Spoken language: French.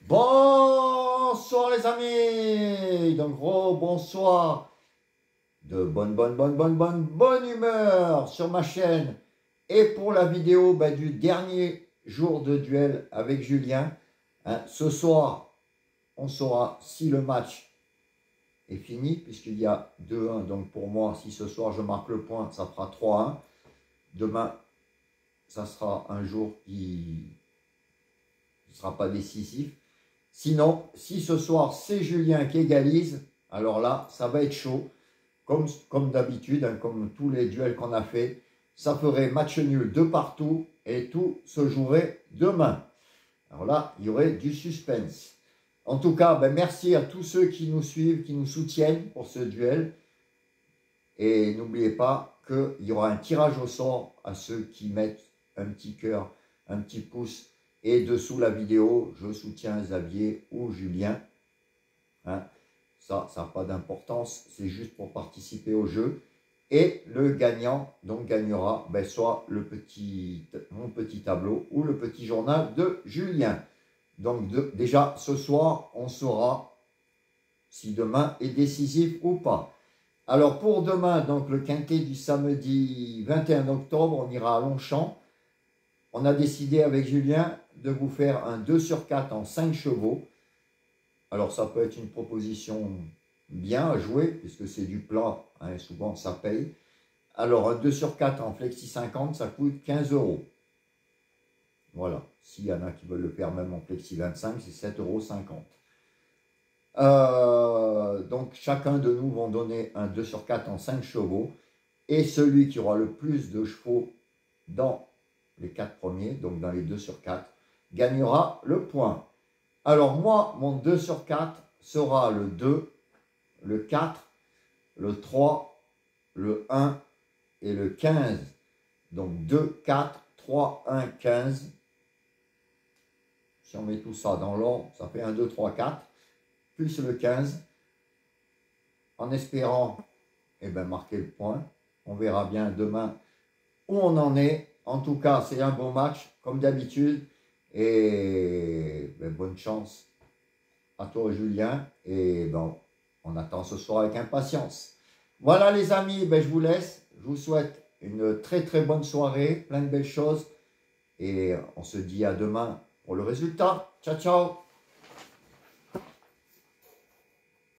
Bonsoir les amis, donc bonsoir de bonne humeur sur ma chaîne et pour la vidéo du dernier jour de duel avec Julien. Ce soir, on saura si le match est fini puisqu'il y a 2-1, donc pour moi, si ce soir je marque le point, ça fera 3-1. Demain, ça sera un jour qui ne sera pas décisif. Sinon, si ce soir c'est Julien qui égalise, alors là, ça va être chaud. Comme d'habitude, comme tous les duels qu'on a fait, ça ferait match nul de partout et tout se jouerait demain. Alors là, il y aurait du suspense. En tout cas, merci à tous ceux qui nous suivent, qui nous soutiennent pour ce duel. Et n'oubliez pas qu'il y aura un tirage au sort à ceux qui mettent un petit cœur, un petit pouce. Et dessous la vidéo, je soutiens Xavier ou Julien. Ça n'a pas d'importance, c'est juste pour participer au jeu. Et le gagnant donc gagnera soit mon petit tableau ou le petit journal de Julien. Donc déjà ce soir, on saura si demain est décisif ou pas. Alors pour demain, donc le quintet du samedi 21 octobre, on ira à Longchamp. On a décidé avec Julien de vous faire un 2 sur 4 en 5 chevaux. Alors ça peut être une proposition bien à jouer, puisque c'est du plat, et souvent ça paye. Alors un 2 sur 4 en flexi 50, ça coûte 15 €. Voilà, s'il y en a qui veulent le faire même en flexi 25, c'est 7,50 €. Donc chacun de nous va donner un 2 sur 4 en 5 chevaux. Et celui qui aura le plus de chevaux dans les 4 premiers, donc dans les 2 sur 4, gagnera le point. Alors moi, mon 2 sur 4 sera le 2, le 4, le 3, le 1 et le 15. Donc 2, 4, 3, 1, 15. Si on met tout ça dans l'ordre, ça fait 1, 2, 3, 4, plus le 15. En espérant marquer le point. On verra bien demain où on en est. En tout cas, c'est un bon match, comme d'habitude. Et bonne chance à toi, Julien. Et on attend ce soir avec impatience. Voilà, les amis, je vous laisse. Je vous souhaite une très bonne soirée, plein de belles choses. Et on se dit à demain pour le résultat. Ciao, ciao.